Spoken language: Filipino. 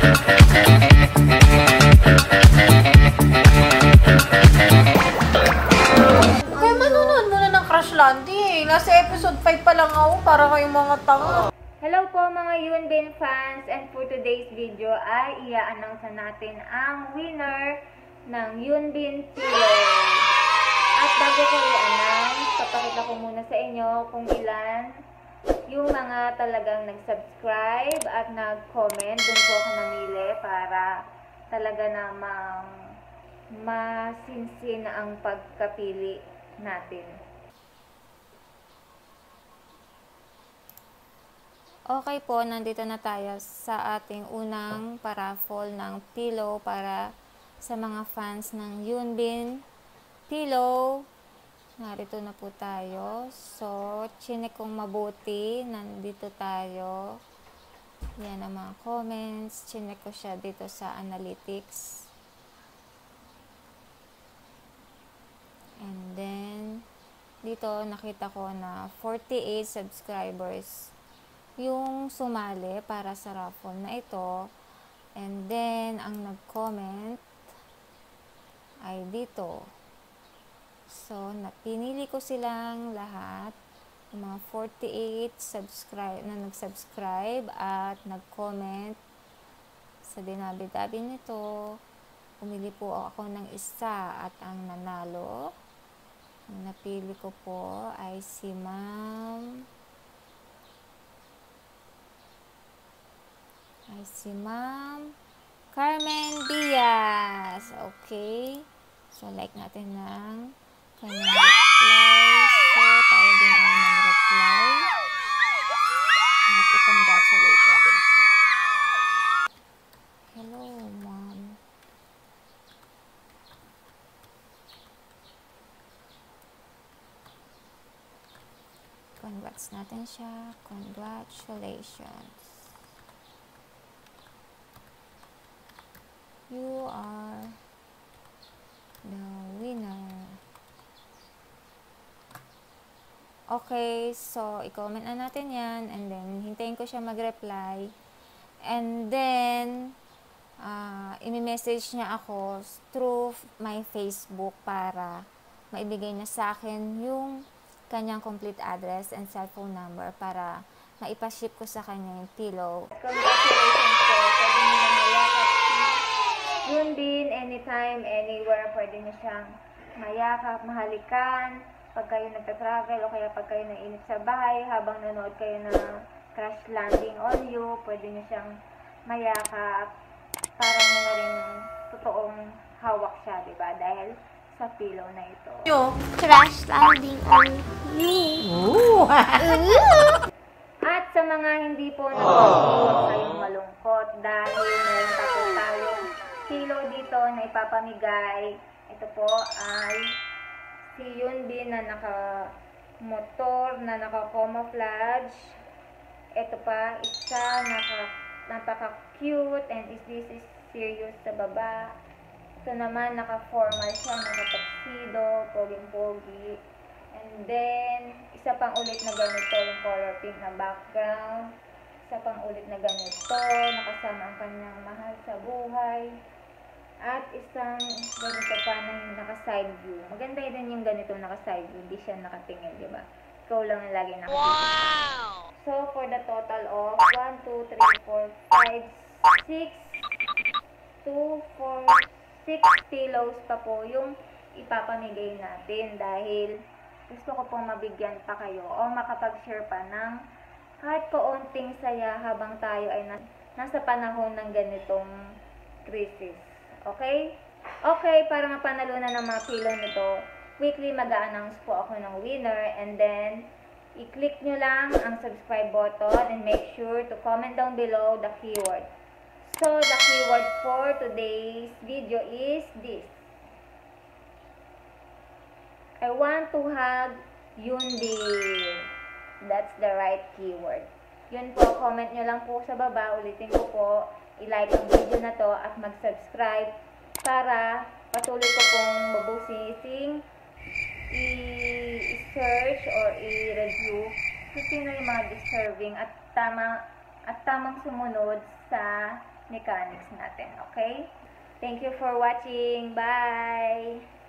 Kaya manonood muna ng Crash Landing. Nasa episode 5 pa lang ako para kayong mga tanga. Hello po mga Yunbin fans, and for today's video ay i-announce natin ang winner ng Yunbin Pillow. At bago ko i-announce, papakita ko muna sa inyo kung ilan yung mga talagang nag-subscribe at nag-comment. Doon po ako namili para talaga namang masinsin ang pagkapili natin. Okay po, nandito na tayo sa ating unang paraffle ng pillow para sa mga fans ng Yunbin Pillow. Narito na po tayo. So, chinek kong mabuti. Nandito tayo. Yan ang mga comments. Chinek ko siya dito sa analytics. And then, dito nakita ko na 48 subscribers yung sumali para sa raffle na ito. And then, ang nag-comment ay dito. So, pinili ko silang lahat, yung mga 48 na nag-subscribe at nag-comment sa dinabi-dabi nito. Pumili po ako ng isa at ang nanalo, ang napili ko po ay si Ma'am Carmen Diaz. Okay. So, like natin ng kanyang reply. So, tayo din ang nag-reply. At i-congratulate natin siya. Hello, Ma'am. Congrats natin siya. Congratulations. You are the winner. Okay, so i-comment na natin yan and then hintayin ko siya mag-reply. And then i-message niya ako through my Facebook para maibigay niya sa akin yung kanyang complete address and cellphone number para maipaship ko sa kanya yung pillow. Congratulations po. Pwede niyo na mayakap Yunbin, anytime, anywhere, pwede niyo siyang mayakap, mahalikan, pag kayo nagta-travel o kaya pag kayo nainip sa bahay, habang nanood kayo ng Crash Landing on You, pwede niyo siyang mayakap, parang mo na rin totoong hawak siya, diba? Dahil sa pillow na ito. Crash Landing on You. At sa mga hindi po huwag kayong malungkot dahil meron pa po tayong pillow dito na ipapamigay. Ito po ay si Yunbin na naka-motor, na naka-camouflage. Ito pa, isa, napaka-cute, and this is serious sa baba. Ito naman, naka-formal siya, naka-tuxedo, poging-pogi. And then, isa pang ulit na ganito, yung color pink na background. Isa pang ulit na ganito, nakasama ang kanyang mahal sa buhay. At isang ganito pa na naka-side view. Maganda din yung ganito naka-side view, hindi siya nakatingin, di ba? Ikaw lang ang lagi nakakita. Wow! So, for the total of 1, 2, 3, 4, 5, 6, 2, 4, 6 pillows pa po yung ipapamigay natin dahil gusto ko pong mabigyan pa kayo o makapag-share pa ng kahit kaunting saya habang tayo ay nasa panahon ng ganitong crisis. Okay? Okay, para mapanalunan ng mga pillow nito, weekly mag-a-announce po ako ng winner, and then i-click nyo lang ang subscribe button and make sure to comment down below the keyword. So, the keyword for today's video is this. I want to hug Yunbin. That's the right keyword. Yun po, comment nyo lang po sa baba. Ulitin ko po, i-like ang video na to at mag-subscribe para patuloy ko pong mabusising i-search or i-review kung sino yung mga deserving at at tamang sumunod sa mechanics natin, okay? Thank you for watching. Bye!